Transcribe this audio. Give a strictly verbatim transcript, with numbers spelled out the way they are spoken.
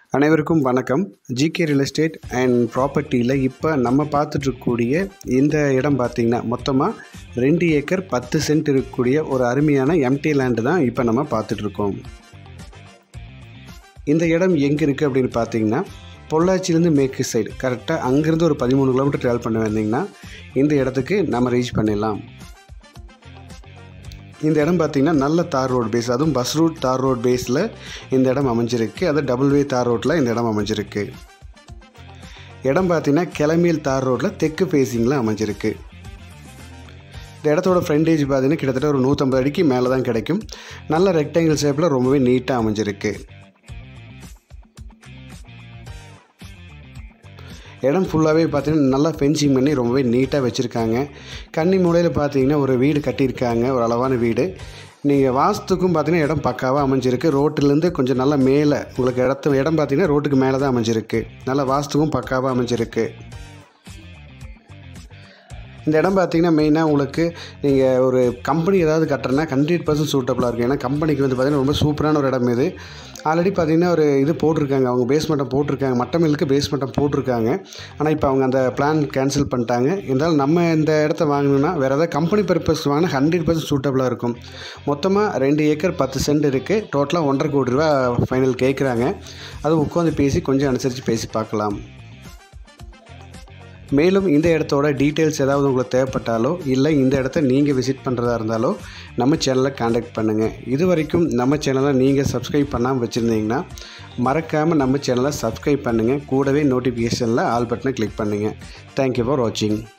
அனைவருக்கும் வணக்கம். GK real estate and ப்ராப்பர்ட்டியில் இப்போ நம்ம பார்த்துட்ருக்கக்கூடிய இந்த இடம் பார்த்திங்கன்னா மொத்தமாக ரெண்டு ஏக்கர் பத்து சென்ட் இருக்கக்கூடிய ஒரு அருமையான எம்டி லேண்டு தான் இப்போ நம்ம பார்த்துட்ருக்கோம். இந்த இடம் எங்கே இருக்குது அப்படின்னு பார்த்தீங்கன்னா பொள்ளாச்சிலேருந்து மேற்கு சைடு கரெக்டாக அங்கேருந்து ஒரு பதிமூணு கிலோமீட்டர் ட்ராவல் பண்ண வந்தீங்கன்னா இந்த இடத்துக்கு நம்ம ரீச் பண்ணிடலாம். இந்த இடம் பார்த்திங்கன்னா நல்ல தார் ரோடு பேஸ், அதுவும் பஸ் ரூட் தார் ரோட் பேஸில் இந்த இடம் அமைஞ்சிருக்கு. அது டபுள் வே தார் ரோட்டில் இந்த இடம் அமைஞ்சிருக்கு. இடம் பார்த்திங்கன்னா கிளம்பியல் தார் ரோட்டில் தெற்கு ஃபேஸிங்கில் அமைஞ்சிருக்கு. இந்த இடத்தோட ஃப்ரண்டேஜ் பார்த்திங்கன்னா கிட்டத்தட்ட ஒரு நூற்றம்பது அடிக்கு மேலே தான் கிடைக்கும். நல்ல ரெக்டாங்கிள் ஷேப்பில் ரொம்பவே நீட்டாக அமைஞ்சிருக்கு. இடம் ஃபுல்லாகவே பார்த்திங்கன்னா நல்லா ஃபென்சிங் பண்ணி ரொம்பவே நீட்டாக வச்சுருக்காங்க. கன்னி மூலையில் பார்த்திங்கன்னா ஒரு வீடு கட்டியிருக்காங்க, ஒரு அளவான வீடு. நீங்கள் வாஸ்துக்கும் பார்த்திங்கன்னா இடம் பக்காவாக அமைஞ்சிருக்கு. ரோட்டிலேருந்து கொஞ்சம் நல்லா மேலே உங்களுக்கு இடத்து இடம் பார்த்திங்கன்னா ரோட்டுக்கு மேலே தான் அமைஞ்சிருக்கு. நல்லா வாஸ்துக்கும் பக்காவாக அமைஞ்சிருக்கு. இந்த இடம் பார்த்திங்கன்னா மெயினாக உங்களுக்கு நீங்கள் ஒரு கம்பெனி ஏதாவது கட்டுறேன்னா ஹண்ட்ரட் பர்சன்ட் சூட்டபுளாக இருக்கும். ஏன்னா கம்பெனிக்கு வந்து பார்த்திங்கன்னா ரொம்ப சூப்பரான ஒரு இடம் இது. ஆல்ரெடி பார்த்திங்கன்னா ஒரு இது போட்டிருக்காங்க, அவங்க பேஸ்மெண்ட்டம் போட்டிருக்காங்க, மட்டமில்லுக்கு பேஸ்மெண்ட்டம் போட்டிருக்காங்க. ஆனால் இப்போ அவங்க அந்த பிளான் கேன்சல் பண்ணிட்டாங்க. இருந்தாலும் நம்ம இந்த இடத்த வாங்கணுன்னா வேறு ஏதாவது கம்பெனி பர்பஸ் வாங்கினா ஹண்ட்ரட் பர்சன்ட் சூட்டபுளாக இருக்கும். மொத்தமாக ரெண்டு ஏக்கர் பத்து சென்ட் இருக்குது. டோட்டலாக ஒன்றரை கோடி ரூபா ஃபைனல் கேட்குறாங்க. அது உட்காந்து பேசி கொஞ்சம் அனுசரித்து பேசி பார்க்கலாம். மேலும் இந்த இடத்தோட டீட்டெயில்ஸ் ஏதாவது உங்களுக்கு தேவைப்பட்டாலோ இல்லை இந்த இடத்த நீங்கள் விசிட் பண்ணுறதா இருந்தாலோ நம்ம சேனலை காண்டாக்ட் பண்ணுங்கள். இது வரைக்கும் நம்ம சேனலை நீங்கள் சப்ஸ்கிரைப் பண்ணாமல் வச்சுருந்தீங்கன்னா மறக்காமல் நம்ம சேனலை சப்ஸ்கிரைப் பண்ணுங்கள். கூடவே நோட்டிஃபிகேஷனில் ஆல் பட்டனை கிளிக் பண்ணுங்கள். தேங்க்யூ ஃபார் வாட்சிங்.